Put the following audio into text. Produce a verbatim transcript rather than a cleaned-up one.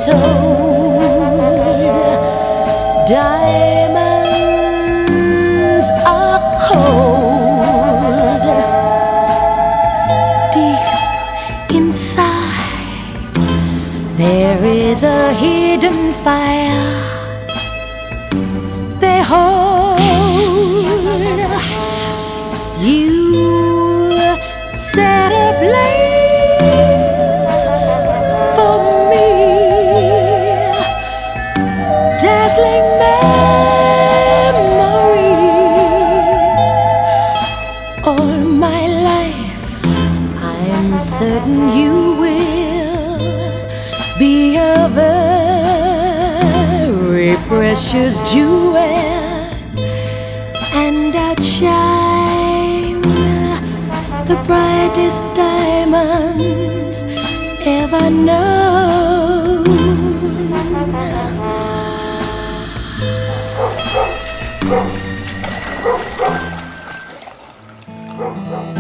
told, diamonds are cold. Deep inside there is a hidden fire they hold. You set ablaze for me dazzling memories. All my life I'm certain you will be a very precious jewel and outshine the brightest diamonds ever known.